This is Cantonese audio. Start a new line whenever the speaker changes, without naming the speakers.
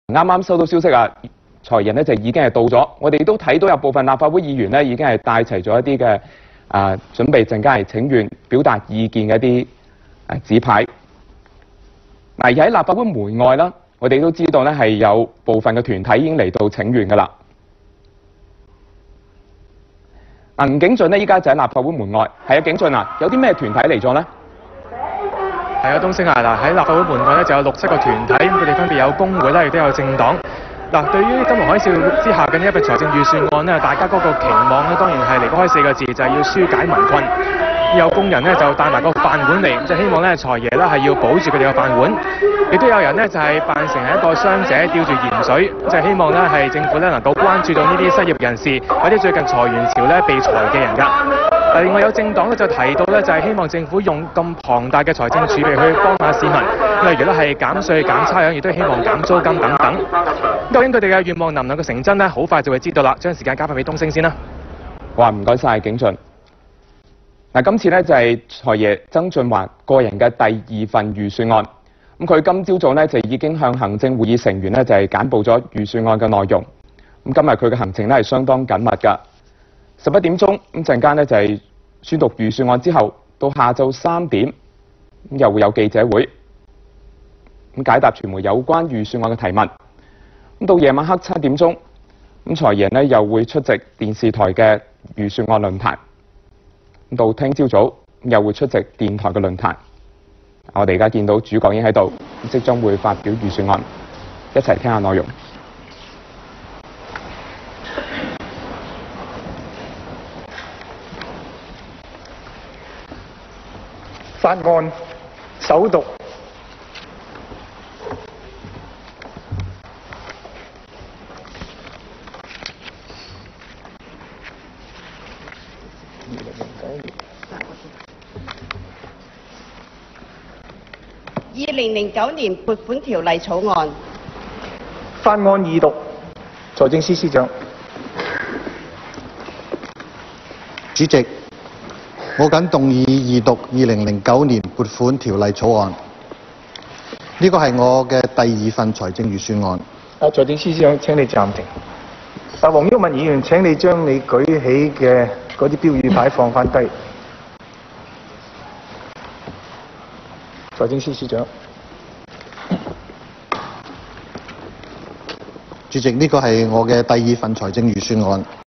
啱啱收到消息啊，財爺呢就已經係到咗，我哋都睇到有部分立法會議員呢已經係帶齊咗一啲嘅準備陣間係請願表達意見嘅一啲紙牌。而喺立法會門外啦，我哋都知道呢係有部分嘅團體已經嚟到請願㗎啦。吳景俊呢依家就喺立法會門外，係啊，景俊啊，有啲咩團體嚟咗呢？
係啊，東升啊，嗱喺立法會門外咧就有6、7個團體，咁佢哋分別有工會啦，亦都有政黨。嗱，對於金融海嘯之下嘅呢一份財政預算案呢，大家嗰個期望呢，當然係離不開4個字，就係要紓解民困。有工人呢，就帶埋個飯碗嚟，就希望咧財爺呢係要保住佢哋嘅飯碗。亦都有人呢，就係扮成係一個傷者吊住鹽水，就係希望呢係政府呢能夠關注到呢啲失業人士或者最近裁員潮咧被裁嘅人㗎。另外有政黨咧就提到咧，就係希望政府用咁龐大嘅財政儲備去幫下市民，例如咧係減稅、減差餉，亦都希望減租金等等。究竟佢哋嘅願望能唔能夠成真呢？好快就會知道啦。將時間交翻俾東升先啦。
哇，唔該晒景俊。今次呢就係財爺曾俊華個人嘅第2份預算案。咁佢今朝早呢就已經向行政會議成員呢就係簡報咗預算案嘅內容。咁今日佢嘅行程呢係相當緊密㗎。11點鐘咁陣間呢就係宣讀預算案之後，到下晝3點咁又會有記者會咁解答傳媒有關預算案嘅提問。咁到夜晚黑7點鐘咁財爺呢又會出席電視台嘅預算案論壇。咁到聽朝早又會出席電台嘅論壇。我哋而家見到主講已經喺度，即將會發表預算案，一齊聽下內容。
法案首讀。
2009年撥款條例草案。
法案二讀。財政司司長。
主席，我謹動議二讀2009年撥款條例草案。呢個係我嘅第2份財政預算案。
財政司司長，請你暫停。黃毓民議員，請你將你舉起嘅嗰啲標語牌放翻低。財政司司長。
主席，呢個係我嘅第2份財政預算案。